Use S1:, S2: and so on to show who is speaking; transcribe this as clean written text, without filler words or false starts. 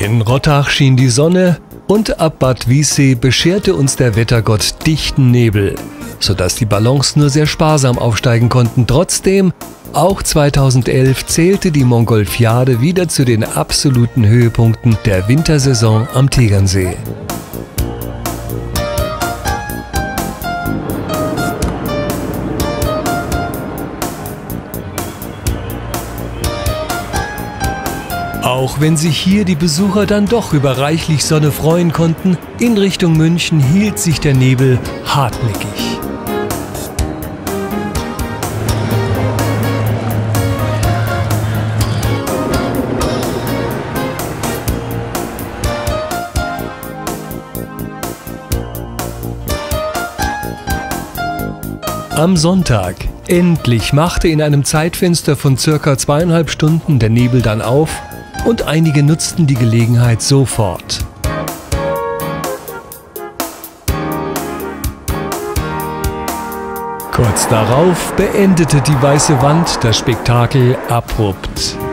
S1: In Rottach schien die Sonne und ab Bad Wiessee bescherte uns der Wettergott dichten Nebel, sodass die Ballons nur sehr sparsam aufsteigen konnten. Trotzdem, auch 2011 zählte die Montgolfiade wieder zu den absoluten Höhepunkten der Wintersaison am Tegernsee. Auch wenn sich hier die Besucher dann doch über reichlich Sonne freuen konnten, in Richtung München hielt sich der Nebel hartnäckig. Am Sonntag, endlich, machte in einem Zeitfenster von circa 2,5 Stunden der Nebel dann auf und einige nutzten die Gelegenheit sofort. Kurz darauf beendete die weiße Wand das Spektakel abrupt.